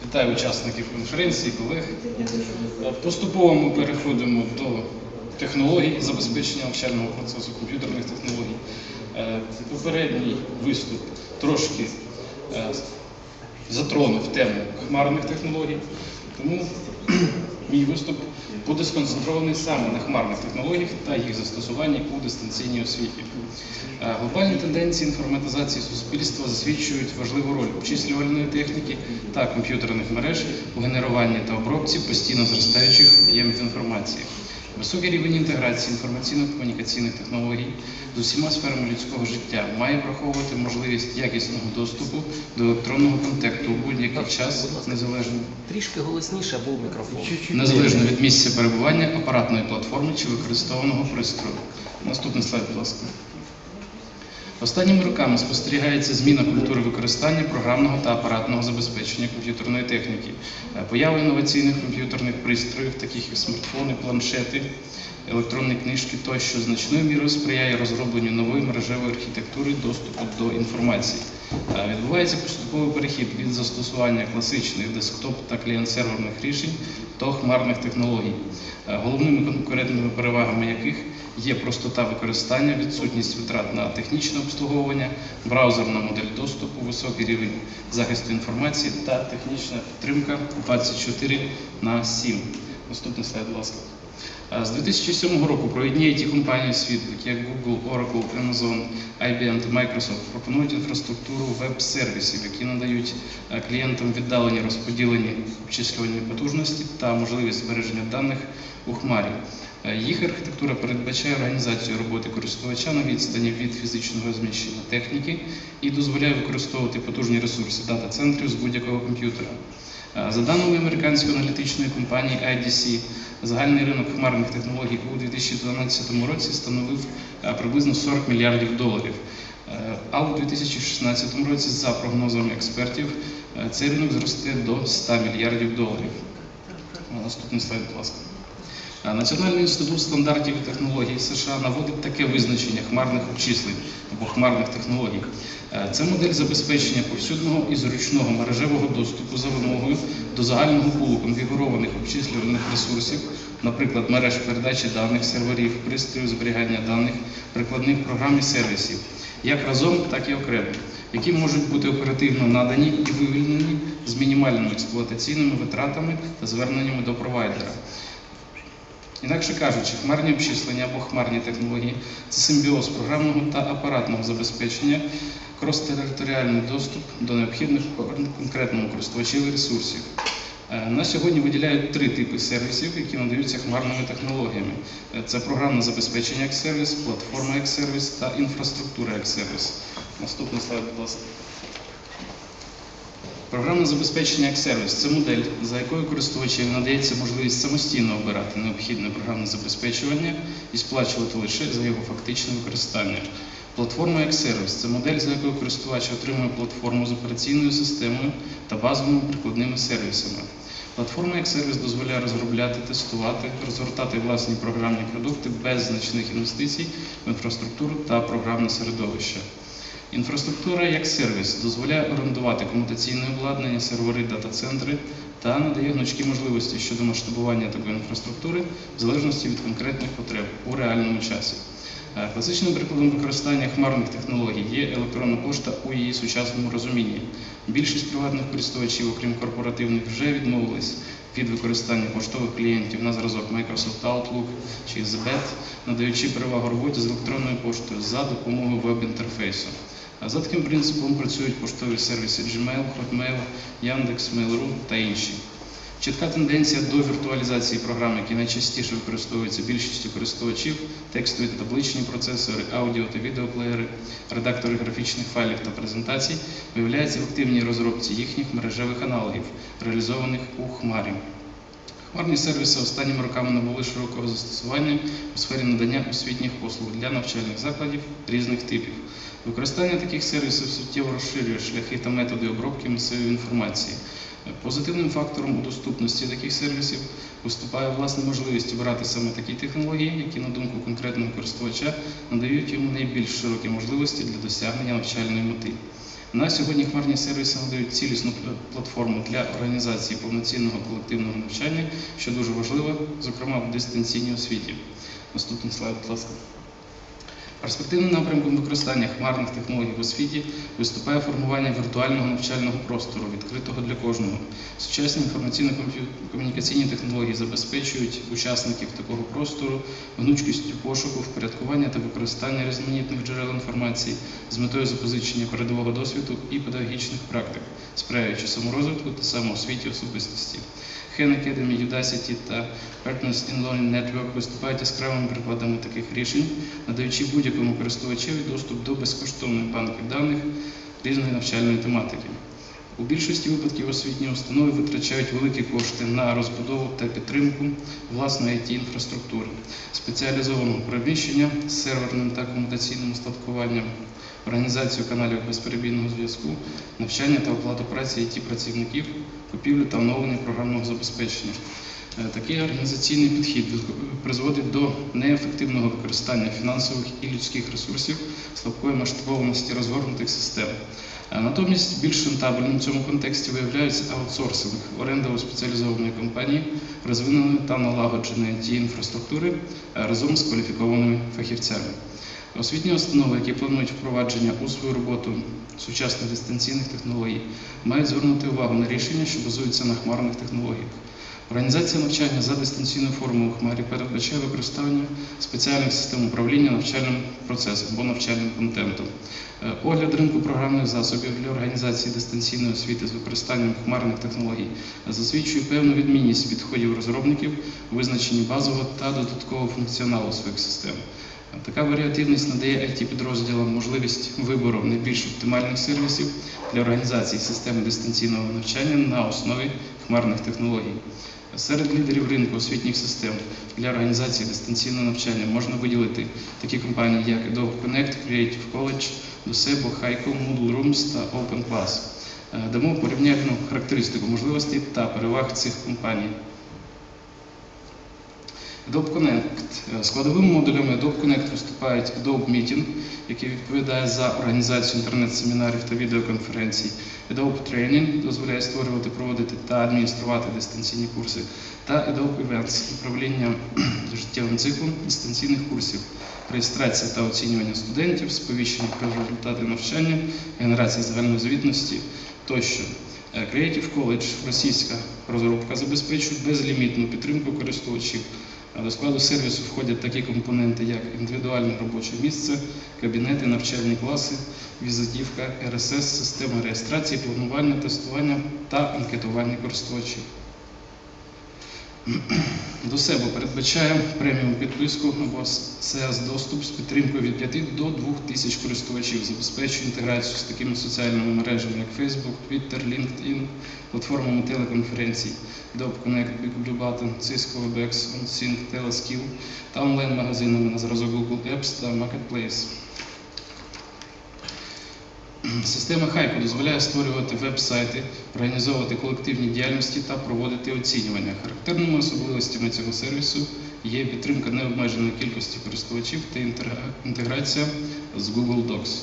Вітаю учасників конференції, колег. Поступово ми переходимо до технологій забезпечення навчального процесу, комп'ютерних технологій. Попередній виступ трошки затронув тему хмарних технологій, тому мій виступ буде сконцентрований саме на хмарних технологіях та їх застосуванні у дистанційній освіті. Глобальні тенденції інформатизації суспільства засвідчують важливу роль обчислювальної техніки та комп'ютерних мереж у генеруванні та обробці постійно зростаючих об'ємів інформації. Високий рівень інтеграції інформаційно-комунікаційних технологій з усіма сферами людського життя має враховувати можливість якісного доступу до електронного контакту у будь-який час, Трішки голосніше був мікрофон. Незалежно від місця перебування апаратної платформи чи використованого пристрою. Наступний слайд, будь ласка. Останніми роками спостерігається зміна культури використання програмного та апаратного забезпечення комп'ютерної техніки. Поява інноваційних комп'ютерних пристроїв, таких як смартфони, планшети, електронні книжки тощо значною мірою сприяє розробленню нової мережевої архітектури доступу до інформації. Відбувається поступовий перехід від застосування класичних десктоп та клієнт-серверних рішень до хмарних технологій, головними конкурентними перевагами яких є простота використання, відсутність витрат на технічне обслуговування, браузерна модель доступу, високий рівень захисту інформації та технічна підтримка 24/7. Наступний слайд, будь ласка. З 2007 року провідні IT-компанії світу, такі як Google, Oracle, Amazon, IBM та Microsoft, пропонують інфраструктуру веб-сервісів, які надають клієнтам віддалені розподілені обчислювальні потужності та можливість збереження даних у хмарі. Їх архітектура передбачає організацію роботи користувача на відстані від фізичного розміщення техніки і дозволяє використовувати потужні ресурси дата-центрів з будь-якого комп'ютера. За даними американської аналітичної компанії IDC, загальний ринок хмарних технологій у 2012 році становив приблизно $40 мільярдів, а у 2016 році, за прогнозами експертів, цей ринок зросте до $100 мільярдів. Наступний слайд, будь ласка. Національний інститут стандартів і технологій США наводить таке визначення хмарних обчислень або хмарних технологій. Це модель забезпечення повсюдного і зручного мережевого доступу за вимогою до загального пулу конфігурованих обчислювальних ресурсів, наприклад, мереж передачі даних, серверів, пристроїв зберігання даних, прикладних програм і сервісів, як разом, так і окремо, які можуть бути оперативно надані і вивільнені з мінімальними експлуатаційними витратами та зверненнями до провайдера. Інакше кажучи, хмарні обчислення або хмарні технології – це симбіоз програмного та апаратного забезпечення, крос-територіальний доступ до необхідних конкретному користувачеві ресурсів. На сьогодні виділяють три типи сервісів, які надаються хмарними технологіями. Це програмне забезпечення як сервіс, платформа як сервіс та інфраструктура як сервіс. Наступний слайд, будь ласка. Програмне забезпечення як сервіс – це модель, за якою користувачеві надається можливість самостійно обирати необхідне програмне забезпечування і сплачувати лише за його фактичне використання. Платформа як сервіс – це модель, за якою користувач отримує платформу з операційною системою та базовими прикладними сервісами. Платформа як сервіс дозволяє розробляти, тестувати, розгортати власні програмні продукти без значних інвестицій в інфраструктуру та програмне середовище. Інфраструктура як сервіс дозволяє орендувати комутаційне обладнання, сервери, дата-центри та надає гнучкі можливості щодо масштабування такої інфраструктури в залежності від конкретних потреб у реальному часі. Класичним прикладом використання хмарних технологій є електронна пошта у її сучасному розумінні. Більшість приватних користувачів, окрім корпоративних, вже відмовились від використання поштових клієнтів на зразок Microsoft Outlook чи Zbet, надаючи перевагу роботі з електронною поштою за допомогою веб-інтерфейсу. За таким принципом працюють поштові сервіси Gmail, Hotmail, Яндекс, Mail.ru та інші. Чітка тенденція до віртуалізації програм, які найчастіше використовуються більшістю користувачів, текстові та табличні процесори, аудіо та відеоплеєри, редактори графічних файлів та презентацій, виявляється в активній розробці їхніх мережевих аналогів, реалізованих у хмарі. Хмарні сервіси останніми роками набули широкого застосування у сфері надання освітніх послуг для навчальних закладів різних типів. Використання таких сервісів суттєво розширює шляхи та методи обробки масивів інформації. Позитивним фактором у доступності таких сервісів виступає власна можливість обирати саме такі технології, які, на думку конкретного користувача, надають йому найбільш широкі можливості для досягнення навчальної мети. На сьогодні хмарні сервіси надають цілісну платформу для організації повноцінного колективного навчання, що дуже важливо, зокрема в дистанційній освіті. Наступний слайд, будь ласка. Перспективним напрямком використання хмарних технологій в освіті виступає формування віртуального навчального простору, відкритого для кожного. Сучасні інформаційно-комунікаційні технології забезпечують учасників такого простору гнучкістю пошуку, впорядкування та використання різноманітних джерел інформації з метою запозичення передового досвіду і педагогічних практик, сприяючи саморозвитку та самоосвіті особистості. Khan Academy, Udacity та Partners in Learning Network виступають яскравими прикладами таких рішень, надаючи будь-якому користувачеві доступ до безкоштовних банків даних різної навчальної тематики. У більшості випадків освітні установи витрачають великі кошти на розбудову та підтримку власної IT-інфраструктури, спеціалізованого приміщення з серверним та комутаційним устаткуванням, організацію каналів безперебійного зв'язку, навчання та оплату праці IT-працівників, купівлю та оновлення програмного забезпечення. Такий організаційний підхід призводить до неефективного використання фінансових і людських ресурсів, слабкої масштабованості розгорнутих систем. Натомість більш рентабельним в цьому контексті виявляється аутсорсинг, оренда у спеціалізованої компанії, розвиненої та налагодженої IT-інфраструктури разом з кваліфікованими фахівцями. Освітні установи, які планують впровадження у свою роботу сучасних дистанційних технологій, мають звернути увагу на рішення, що базуються на хмарних технологіях. Організація навчання за дистанційною формою у хмарі передбачає використання спеціальних систем управління навчальним процесом або навчальним контентом. Огляд ринку програмних засобів для організації дистанційної освіти з використанням хмарних технологій засвідчує певну відмінність підходів розробників у визначенні базового та додаткового функціоналу своїх систем. Така варіативність надає IT-підрозділам можливість вибору найбільш оптимальних сервісів для організації системи дистанційного навчання на основі хмарних технологій. Серед лідерів ринку освітніх систем для організації дистанційного навчання можна виділити такі компанії, як Adobe Connect, Creative College, Docebo, Haiku, Moodle Rooms та OpenClass. Дамо порівняльну характеристику можливостей та переваг цих компаній. Adobe Connect. Складовими модулями Adobe Connect виступають Adobe Meeting, який відповідає за організацію інтернет-семінарів та відеоконференцій, Adobe Training дозволяє створювати, проводити та адмініструвати дистанційні курси, та Adobe Events управління життєвим циклом дистанційних курсів, реєстрація та оцінювання студентів, сповіщення про результати навчання, генерація загальної звітності тощо. Creative College, російська розробка, забезпечує безлімітну підтримку користувачів. До складу сервісу входять такі компоненти, як індивідуальне робоче місце, кабінети, навчальні класи, візитівка, RSS, система реєстрації, планування, тестування та анкетування користувачів. Docebo передбачає преміум підписку або SaaS-доступ з підтримкою від 5 до 2000 користувачів, забезпечує інтеграцію з такими соціальними мережами, як Facebook, Twitter, LinkedIn, платформами телеконференцій, Adobe Connect, Blue Button, Cisco, Webex, OnSync, Teleskill та онлайн-магазинами на зразок Google Apps та Marketplace. Система Haiku дозволяє створювати веб-сайти, організовувати колективні діяльності та проводити оцінювання. Характерними особливостями цього сервісу є підтримка необмеженої кількості користувачів та інтеграція з Google Docs.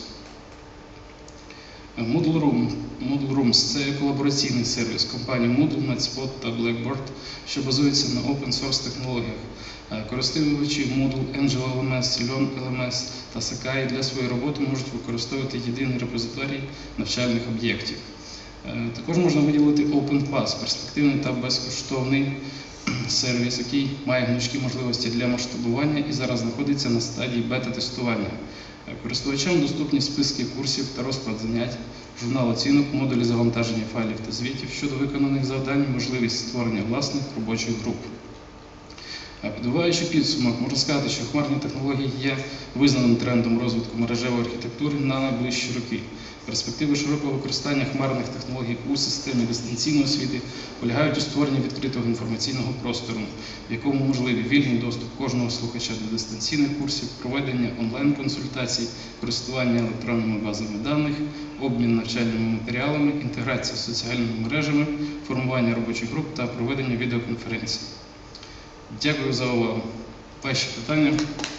Moodle Rooms – це колабораційний сервіс компаній Moodle, Matspot та Blackboard, що базується на open-source технологіях. Користувачі Moodle, Angel LMS, Learn LMS та Sakai для своєї роботи можуть використовувати єдиний репозиторій навчальних об'єктів. Також можна виділити OpenClass – перспективний та безкоштовний сервіс, який має гнучкі можливості для масштабування і зараз знаходиться на стадії бета-тестування. Користувачам доступні списки курсів та розклад занять, журнал оцінок, модулі завантаження файлів та звітів щодо виконаних завдань, можливість створення власних робочих груп. Підбиваючи підсумок, можна сказати, що хмарні технології є визнаним трендом розвитку мережевої архітектури на найближчі роки. Перспективи широкого використання хмарних технологій у системі дистанційної освіти полягають у створенні відкритого інформаційного простору, в якому можливий вільний доступ кожного слухача до дистанційних курсів, проведення онлайн-консультацій, користування електронними базами даних, обмін навчальними матеріалами, інтеграція з соціальними мережами, формування робочих груп та проведення відеоконференцій. Дякую за увагу. Ваші питання?